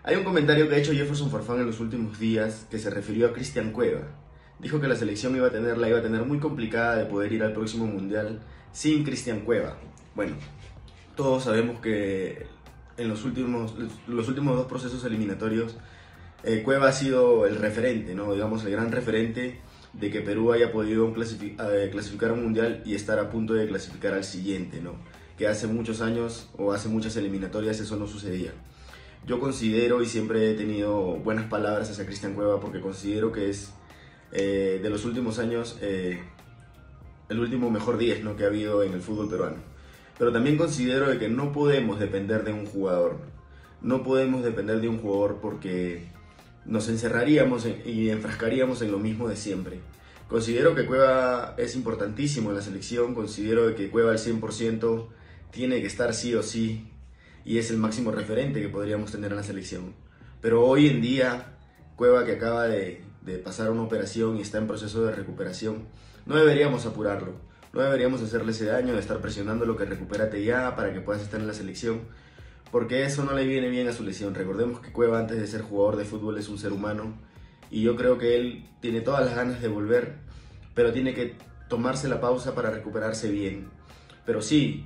Hay un comentario que ha hecho Jefferson Farfán en los últimos días que se refirió a Cristian Cueva. Dijo que la selección la iba a tener muy complicada de poder ir al próximo Mundial sin Cristian Cueva. Bueno, todos sabemos que en los últimos dos procesos eliminatorios Cueva ha sido el referente, ¿no? Digamos, el gran referente de que Perú haya podido clasificar a un Mundial y estar a punto de clasificar al siguiente, ¿no? Que hace muchos años o hace muchas eliminatorias eso no sucedía. Yo considero y siempre he tenido buenas palabras hacia Cristian Cueva porque considero que es de los últimos años el último mejor 10, ¿no?, que ha habido en el fútbol peruano. Pero también considero de que no podemos depender de un jugador. No podemos depender de un jugador porque nos encerraríamos y enfrascaríamos en lo mismo de siempre. Considero que Cueva es importantísimo en la selección, considero que Cueva al 100% tiene que estar sí o sí y es el máximo referente que podríamos tener en la selección. Pero hoy en día, Cueva, que acaba de pasar una operación y está en proceso de recuperación, no deberíamos apurarlo, no deberíamos hacerle ese daño de estar presionando que recupérate ya para que puedas estar en la selección, porque eso no le viene bien a su lesión. Recordemos que Cueva, antes de ser jugador de fútbol, es un ser humano y yo creo que él tiene todas las ganas de volver, pero tiene que tomarse la pausa para recuperarse bien. Pero sí,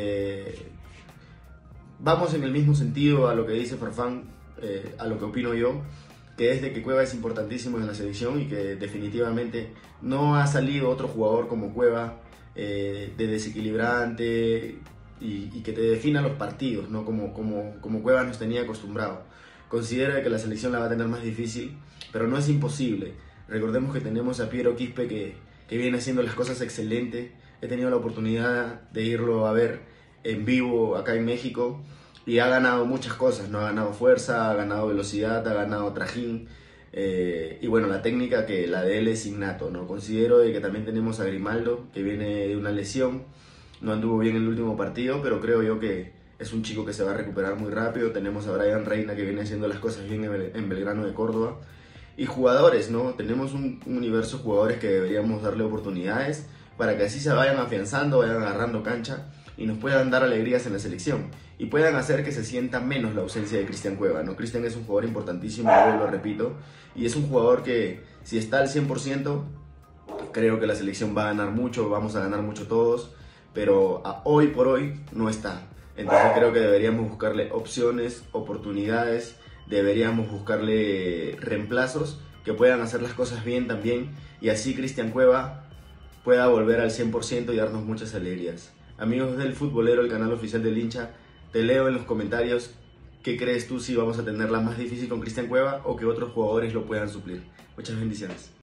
vamos en el mismo sentido a lo que dice Farfán, a lo que opino yo, que es de que Cueva es importantísimo en la selección y que definitivamente no ha salido otro jugador como Cueva de desequilibrante y que te defina los partidos, ¿no? Como Cueva nos tenía acostumbrado. Considera que la selección la va a tener más difícil, pero no es imposible. Recordemos que tenemos a Piero Quispe que viene haciendo las cosas excelentes. He tenido la oportunidad de irlo a ver en vivo acá en México y ha ganado muchas cosas, ¿no? Ha ganado fuerza, ha ganado velocidad, ha ganado trajín, y bueno, la técnica, que la de él es innato, ¿no? Considero de que también tenemos a Grimaldo, que viene de una lesión, no anduvo bien en el último partido, pero creo yo que es un chico que se va a recuperar muy rápido. Tenemos a Brian Reina, que viene haciendo las cosas bien en Belgrano de Córdoba, y jugadores, ¿no? Tenemos un universo de jugadores que deberíamos darle oportunidades para que así se vayan afianzando, vayan agarrando cancha y nos puedan dar alegrías en la selección y puedan hacer que se sienta menos la ausencia de Cristian Cueva, ¿no? Cristian es un jugador importantísimo, yo lo repito, y es un jugador que, si está al 100%, creo que la selección va a ganar mucho, vamos a ganar mucho todos, pero hoy por hoy no está. Entonces creo que deberíamos buscarle opciones, oportunidades, deberíamos buscarle reemplazos que puedan hacer las cosas bien también, y así Cristian Cueva pueda volver al 100% y darnos muchas alegrías. Amigos del Futbolero, el canal oficial del hincha, te leo en los comentarios qué crees tú, si vamos a tenerla más difícil con Cristian Cueva o que otros jugadores lo puedan suplir. Muchas bendiciones.